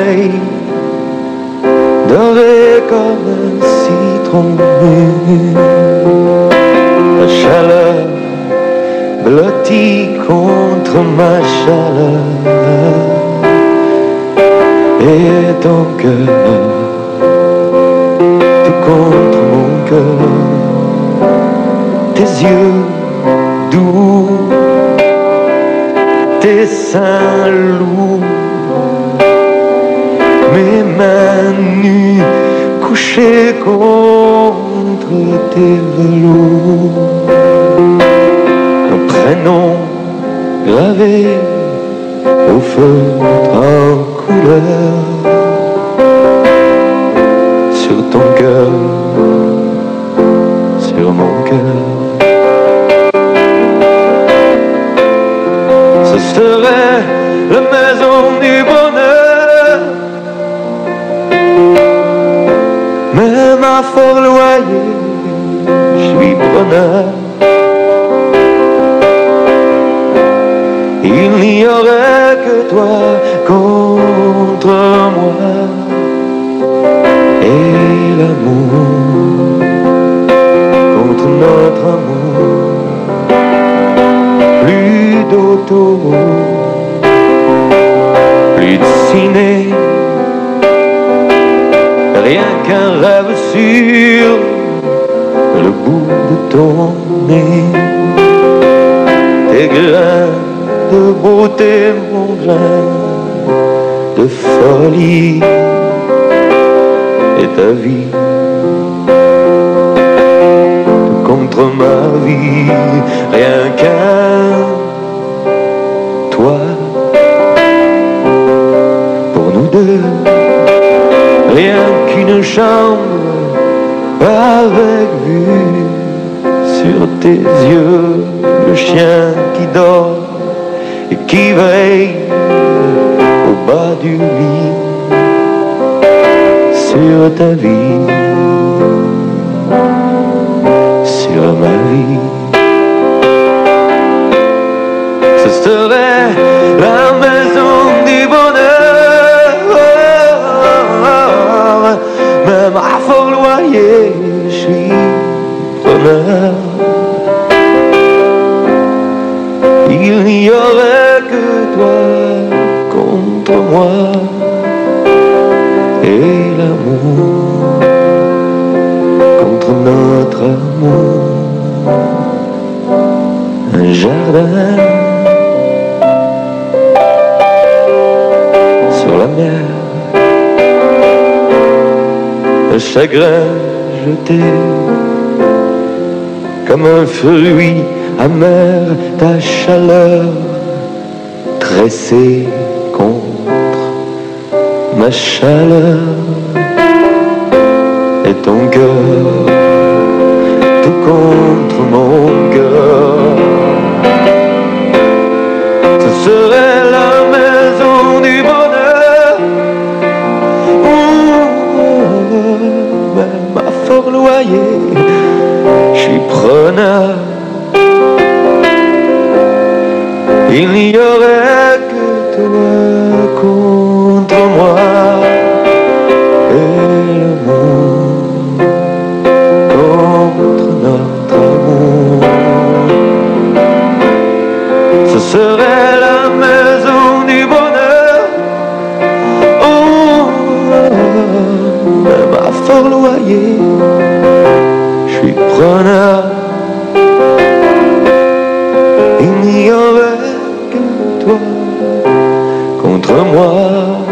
soleil, doré comme un citron nu. La chaleur blottie contre ma chaleur et ton cœur, tout contre mon cœur. Tes yeux doux, tes seins lourds, mes mains nues couchées contre tes velours. Un prénom gravé au feutre en couleur sur ton cœur, sur mon cœur. Ce serait la maison du bonheur, même à fort loyer, je suis preneur. Il n'y aurait que toi contre moi et l'amour contre notre amour. Plus d'autoroute, plus de ciné, rien qu'un rêve sur le bout de ton nez. Tes grains de beauté, mon grain de folie et ta vie contre ma vie, rien qu'un toi pour nous deux, rien qu'une chambre avec vue sur tes yeux, le chien qui dort et qui veille au bas du lit sur ta vie, sur ma vie. Ce serait la maison du bonheur, même à fort loyer, je suis preneur. Il n'y aurait que toi contre moi et l'amour contre notre amour. Un jardin sur la mer, le chagrin jeté comme un fruit amer, ta chaleur tressée contre ma chaleur et ton cœur tout contre mon cœur. Ce serait la maison du bonheur, même à fort loyer, je suis preneur. Il n'y aurait que toi contre moi et l'amour contre notre amour. Ce serait la maison du bonheur, même à fort loyer, je suis preneur. Il n'y aurait que toi contre moi